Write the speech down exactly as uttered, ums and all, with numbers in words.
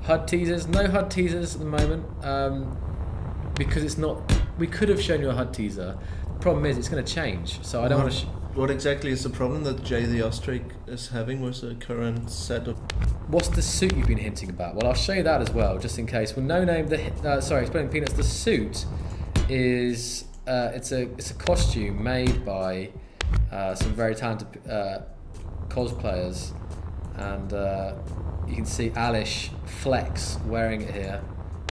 H U D teasers, no H U D teasers at the moment, um, because it's not. We could have shown you a H U D teaser. The problem is it's going to change, so I don't what, want to. What exactly is the problem that Jay the Ostrich is having with the current set of? What's the suit you've been hinting about? Well, I'll show you that as well, just in case. Well, no name. The uh, sorry, explaining peanuts. The suit is uh, it's a it's a costume made by uh, some very talented uh, cosplayers, and uh, you can see Alish Flex wearing it here.